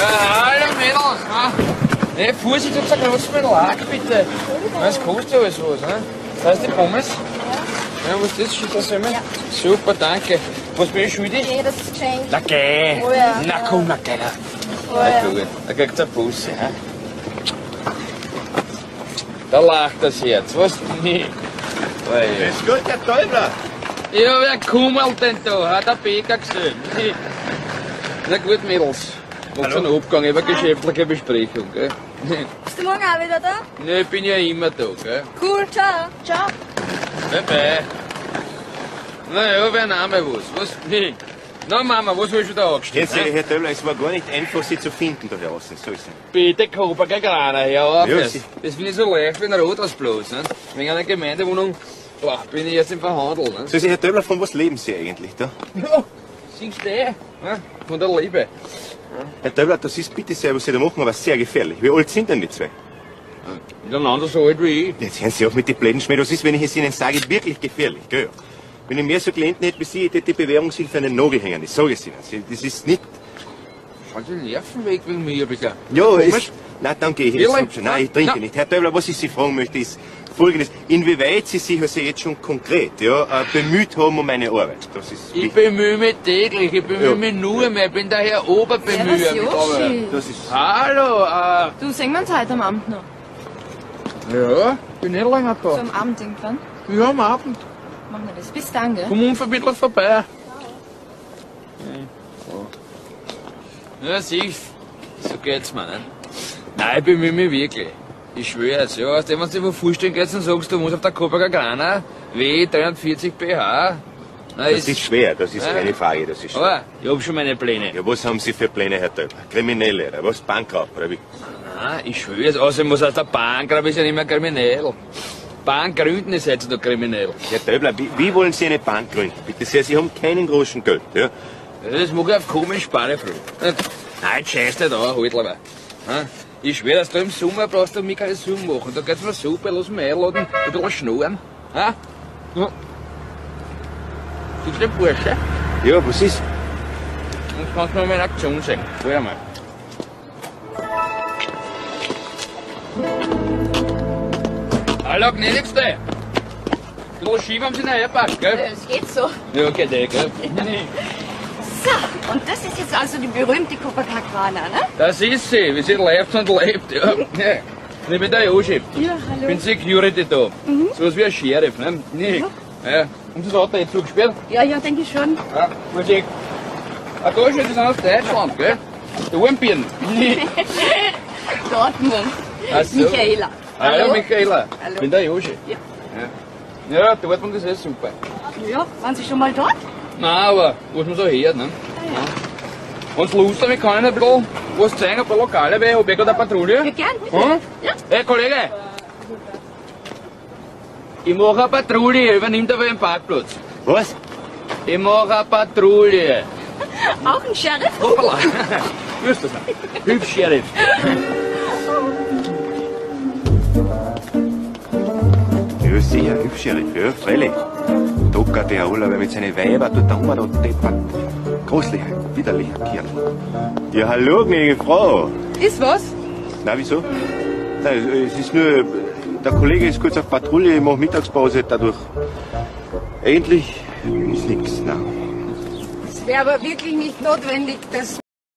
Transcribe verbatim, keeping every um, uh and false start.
hallo Mädels. Ne, Vorsicht, du zerkratzt mir den Lack, bitte. Das kostet ja alles was, ne? Das heißt die Pommes? Ja. Ja, was ist das? Steht das immer? Ja. Super, danke. Was bin ich schuldig? Nee, das ist geschenkt. Na geh. Oh ja. Na komm, na geh. Oh ja. Na gut, da kriegt's eine Busse, ja? Da lacht das Herz, was nicht? Oh, ja. Grüß Gott, Herr Täubler. Ja, wer kummelt denn da? Hat der Bäcker gesehen? Na gut, Mädels. Macht schon einen Abgang über geschäftliche Besprechung, gell? Bist du morgen auch wieder da? Ne, ich bin ja immer da, gell? Cool, ciao. Ciao. Bye bye. Naja, wer Name was? Was? Nee. Na Mama, was willst du da angestellt? Jetzt, Herr Täubler, es war gar nicht einfach, Sie zu finden da draußen. So ist es. Bitte, Kober, kein Kraner, hör auf. Ja, das Sie- das finde ich so leicht wie ein Rot bloß. Ne? Wegen einer Gemeindewohnung boah, bin ich jetzt im Verhandeln. Ne? So, Sie, Herr Täubler, von was leben Sie eigentlich da? Ja, singst du eh? Ne? Von der Liebe. Herr Täubler, das ist bitte sehr, was Sie da machen, aber sehr gefährlich. Wie alt sind denn die zwei? Miteinander so alt wie ich. Jetzt hören Sie auf mit den blöden Schmäh. Das ist, wenn ich es Ihnen sage, wirklich gefährlich, gell? Wenn ich mehr so Klienten hätte wie Sie, hätte ich die Bewährungshilfe an den Nagel hängen. Das sage ich Ihnen. Sie- Das ist nicht... Schau die Nerven weg wegen mir, bitte. Ja, Komisch. es... Nein, dann gehe ich jetzt. Ehrlich? Schon. Nein, ich trinke Na. nicht. Herr Täubler, was ich Sie fragen möchte, ist Folgendes. Inwieweit Sie sich also jetzt schon konkret ja, äh, bemüht haben um meine Arbeit. Das ist Ich wichtig. bemühe mich täglich, ich bemühe Ja. mich nur mehr, ich bin der Herr Oberbemüher. Servus, mit Joschi. Arbeit. Das ist... Hallo, äh, Du, sehen wir uns heute am Abend noch? ja, bin nicht länger So da. am Abend irgendwann? Ja, am Abend. Machen wir das. Bis dann, gell? Komm unvermittelt vorbei. Ja, siehst so geht's mir, ne? Nein, ich bemühe mich wirklich. Ich schwör's, ja. Aus dem, was du dir vorstellen kannst und sagst, du musst auf der Copaca Grana W dreihundertvierzig B H. Na, Das ist schwer, das ist Ja. keine Frage, das ist schwer. Aber ich hab schon meine Pläne. Ja, was haben Sie für Pläne, Herr Täubler? Kriminelle oder was? Bankraub oder wie? Nein, ich schwör's. Außerdem, was aus der Bank, aber ist ja nicht mehr kriminell. Bank gründen ist heutzutage kriminell. Herr Täubler, wie, wie wollen Sie eine Bank gründen? Bitte sehr, Sie haben keinen großen Geld, ja? Das mag ich auf komisch sparen früh. Nein, jetzt scheiß nicht an, halt lieber. Ich schwör, dass du im Sommer brauchst du mich keine Sorgen machen. Da geht's mir super, lass mich einladen, ein bisschen schnurren. Ha? Ja. Siehst du den Bursche? Ja, was ist? Jetzt kannst du mal meine Aktion sehen. Vorher mal. Hallo, gnädigste. Ein bisschen schief haben sie nachher gepasst, gell? Es geht so. Ja, geht eh, gell? So, und das ist jetzt also die berühmte Copacabana, ne? Das ist sie, wie sie lebt und lebt, ja. Ja. Ich bin der Joschi. Ja, Ich hallo. bin Security da. Mhm. So was wie ein Sheriff, ne? Nee. Ja. Haben Sie das Auto jetzt zugesperrt? Ja, ja, denke ich schon. Ja, Musik. Ah, da steht das aus Deutschland, gell? Der Wurmbieren. Nee. Dortmund. Ach so. Michaela. Hallo, Michaela. Hallo. Ich bin der Joschi. Ja. Ja. Ja, Dortmund ist eh super. Ja, waren Sie schon mal dort? Nein, aber was man so hört, ne? Ja. Wenn's Lust habt, kann ich ein bisschen was zeigen, ein paar Lokale, weil ich hab eh gerade eine Patrouille. Ja, gern, bitte. Hm? Ja. Hey, Kollege! Ich mache eine Patrouille, übernimmt aber den Parkplatz. Was? Ich mache eine Patrouille. Auch ein Sheriff? Hoppala. Grüß dich. Hübsch, Sheriff. Ja, sicher, hübsch, Sheriff, ja, freilich. Docker, der Herr mit seinen Weiber, tut der Hummer, da deppert. Großlicher, widerlicher Kerl. Ja, hallo, gnädige Frau. Ist was? Na, wieso? Nein, es ist nur, der Kollege ist kurz auf Patrouille, ich mache Mittagspause, dadurch. Eigentlich ist nichts, nein. Es wäre aber wirklich nicht notwendig, dass